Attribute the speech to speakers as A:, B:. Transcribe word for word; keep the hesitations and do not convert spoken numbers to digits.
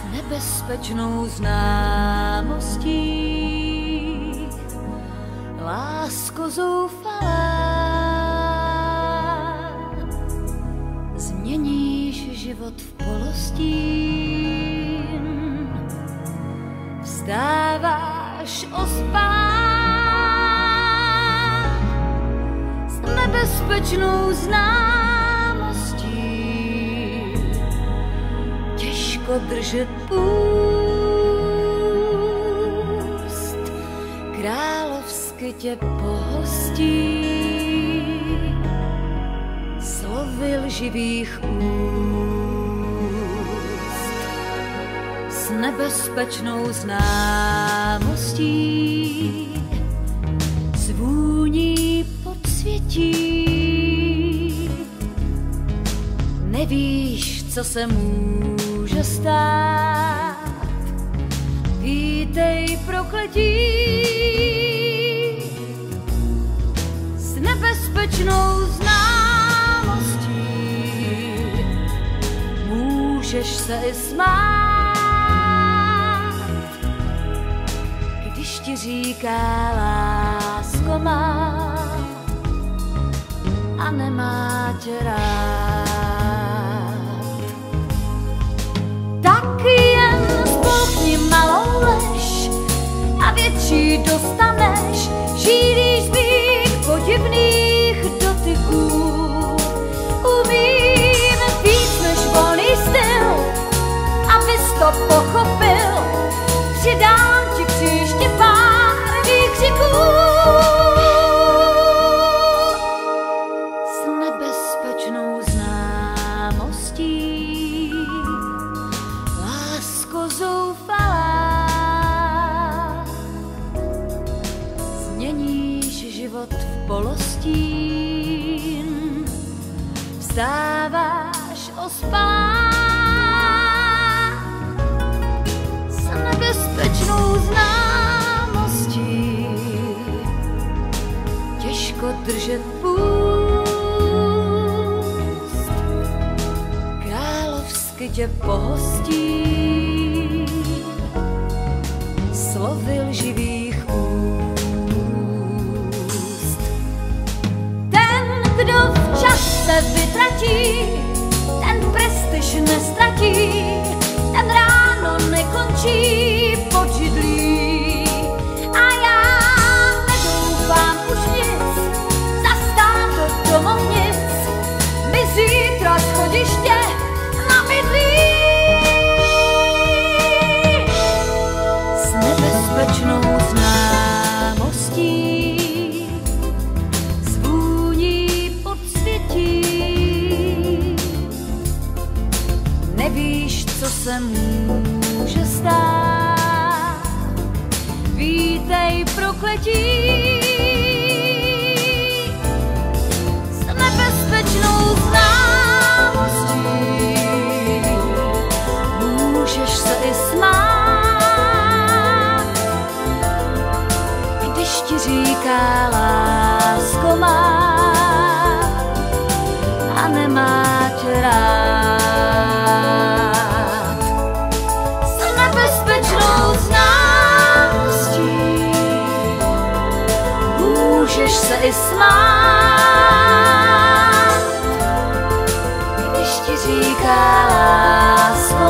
A: nebezpečnou známostí, lásko zoufalá, změníš život v polostín, vstáváš ospalá s nebezpečnou známostí, těžko držet půst, královsky tě pohostí slovy lživých úst. S nebezpečnou známostí zvůní podsvětí, nevíš, co se může stát, vítej prokletí. S nebezpečnou známostí můžeš se i smát, když ti říká lásko má a nemá tě rád. Tak jen spolkni malou lež a větší dostaneš, šíříš zvyk podivných dotyků. Umím víc než volný styl, abys to pochopil, přidám ti příště pár výkřiků. S nebezpečnou známostí, lásko zoufalá, změníš život v polostín, vstáváš ospalá s nebezpečnou známostí, těžko držet půst, královsky tě pohostí slovy lživých úst. Ten, kdo včas se vytratí, ten prestiž nestratí, ten ráno nekončí pod židlí. A já nedoufám už nic, zastát do domovnic, mi zítra schodiště namydlí. S nebezpečnou známostí zvůní podsvětí, nevíš, co se může stát, vítej prokletí. S nebezpečnou známostí můžeš se i smát, když ti říká lásko má a nemá tě rád. S nebezpečnou známostí můžeš se i smát, když ti říká lásko